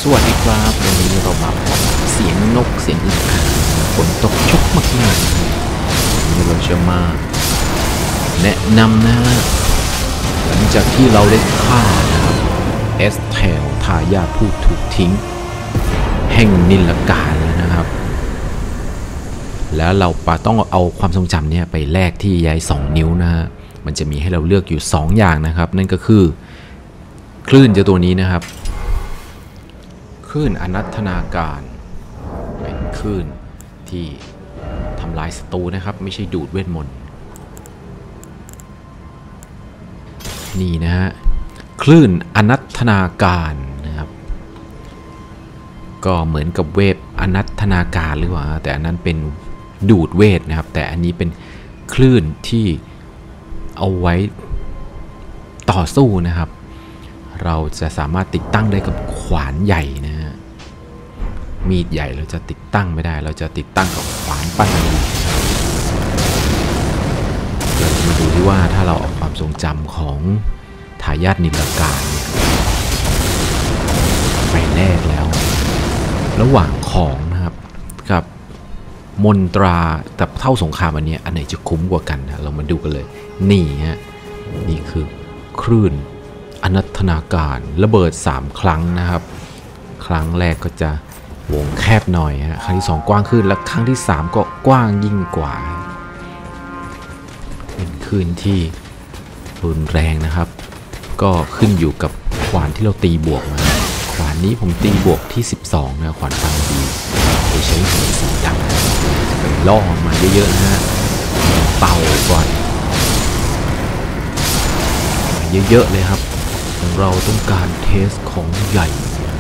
สวัสดีครับวันนี้เรามาพบเสียงนกเสียงอึ่งอ่างฝนตกชุกมากๆวันนี้เราจะมาแนะนำนะหลังจากที่เราได้ฆ่านะครับเอสเทลทายาทผู้ถูกทิ้งแห่งนิลการแล้วนะครับแล้วเราต้องเอาความทรงจำเนี่ยไปแลกที่ใย2 นิ้วนะฮะมันจะมีให้เราเลือกอยู่2อย่างนะครับนั่นก็คือคลื่นเจ้าตัวนี้นะครับคลื่นอนัตนาการเป็นคลื่นที่ทำลายศัตรูนะครับไม่ใช่ดูดเวทมนต์นี่นะฮะคลื่นอนัตนาการนะครับก็เหมือนกับเวทอนัตนาการหรือว่าแต่อันนั้นเป็นดูดเวทนะครับแต่อันนี้เป็นคลื่นที่เอาไว้ต่อสู้นะครับเราจะสามารถติดตั้งได้กับขวานใหญ่นะฮะมีดใหญ่เราจะติดตั้งไม่ได้เราจะติดตั้งกับขวานปั้นดินเราจะมาดูที่ว่าถ้าเราเอาความทรงจำของทายาทนิลการเนี่ยไปแลกแล้วระหว่างของนะครับกับมนตรากับเท่าสงครามอันนี้อันไหนจะคุ้มกว่ากันนะเรามาดูกันเลยนี่ฮะนี่คือคลื่นอนัตนาการระเบิด3 ครั้งนะครับครั้งแรกก็จะวงแคบหน่อยฮะครั้งที่2กว้างขึ้นและครั้งที่3ก็กว้างยิ่งกว่าเป็นคลื่นที่รุนแรงนะครับก็ขึ้นอยู่กับขวานที่เราตีบวกมาขวานนี้ผมตีบวกที่12นะขวานฟังดีโดยใช้หินสีดำจะไปล่อมาเยอะๆนะฮะเป่าก่อนเยอะๆเลยครับเราต้องการเทสของใหญ่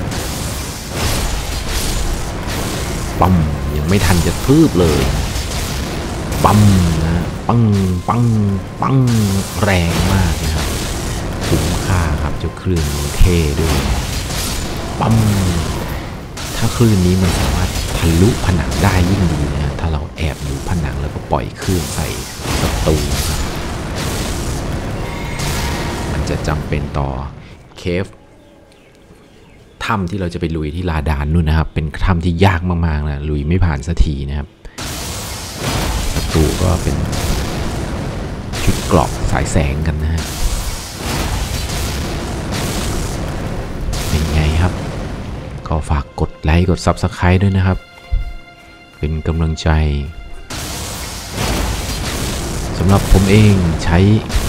ปั๊มยังไม่ทันจะทืบเลยปั๊มนะปังปังปังแรงมากนะครับคุ้มค่าครับเจ้าคลื่นเท่ด้วยปั๊มถ้าคลื่นนี้มันสามารถทะลุผนังได้ยิ่งดีนะถ้าเราแอบอยู่ผนังแล้วก็ปล่อยคลื่นใส่ศัตรูมันจะจำเป็นต่อเคฟถ้ำที่เราจะไปลุยที่ลาดานนู่นนะครับเป็นถ้ำที่ยากมากๆนะลุยไม่ผ่านสักทีนะครับศัตรูก็เป็นชุดเกราะสายแสงกันนะฮะเป็นไงครับก็ฝากกดไลค์กด Subscribe ด้วยนะครับเป็นกำลังใจสำหรับผมเองใช้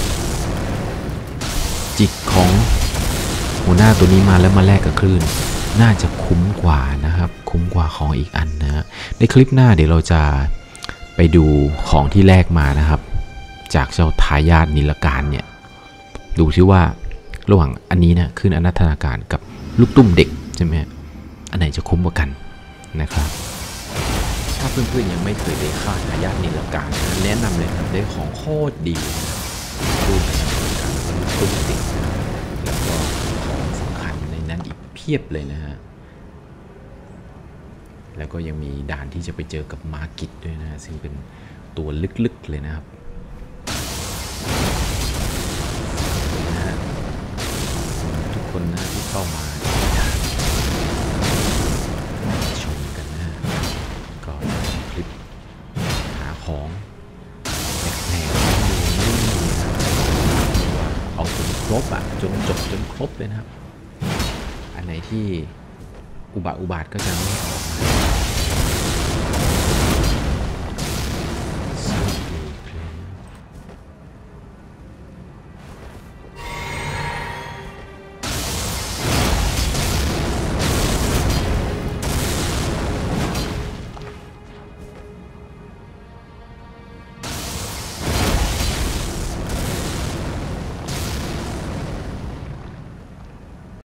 จิกของหัวหน้าตัวนี้มาแล้วมาแลกกับคลื่นน่าจะคุ้มกว่านะครับคุ้มกว่าของอีกอันนะในคลิปหน้าเดี๋ยวเราจะไปดูของที่แลกมานะครับจากเจ้าทายาทนิลการเนี่ยดูซิว่าระหว่างอันนี้นะคลื่นอนัตนาการกับลูกตุ้มเด็กใช่ไหมอันไหนจะคุ้มกว่ากันนะครับถ้าเพื่อนๆยังไม่เคยได้ฆ่าทายาทนิลการแนะนำเลยครับได้ของโคตรดีคลื่นอนัตนาการกับลูกตุ้มเด็กแล้วก็ของสำคัญในนั้นอีกเพียบเลยนะฮะแล้วก็ยังมีด่านที่จะไปเจอกับมาร์กิตด้วยนะซึ่งเป็นตัวลึกๆเลยนะครับทุกคนนะที่เข้ามาชมกันนะก็คลิปหาของแปลกๆเอาจนครบอ่ะจนจบจนครบเลยนะครับอันไหนที่อุบาทก็จะไม่ออกมา